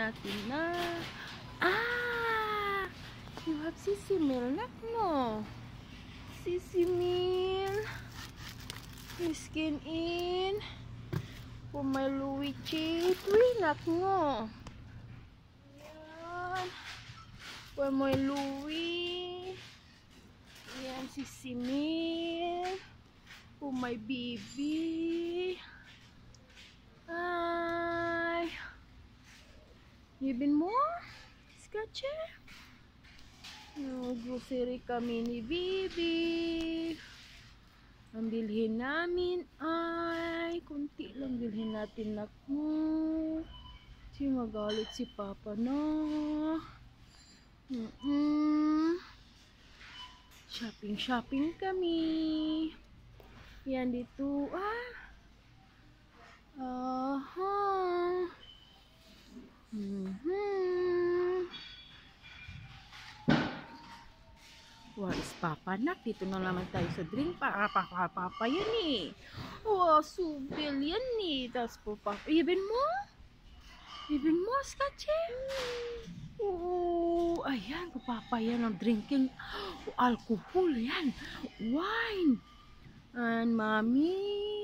natin na. You have Sissy Meal, nak mo. Sissy Meal. Skin in. For my Luigi. Nak mo. Yan. For my Louie. Yan, Sissy Meal. For my baby. Ay. Even more? Scratcher? No, grocery kami ni Bibi. Ang bilhin namin ay kunti lang bilhin natin, naku. Si magalit si Papa na. Shopping kami. Yan dito. Where is Papa, nak? Dito na naman tayo sa drink. Papa yan eh. Wow, subil yan eh. Tapos po Papa. Even more? Even more, Scotchy? Oh, ayan. Po Papa yan ang drinking. Alcohol yan. Wine. And Mommy.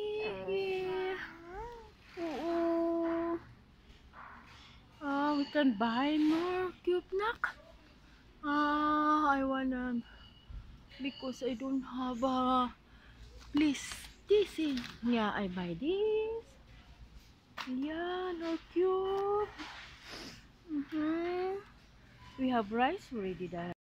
We can buy more cube, nak. I wanna, because I don't have a place. This is, yeah, I buy this. Yeah, no cube. We have rice already there.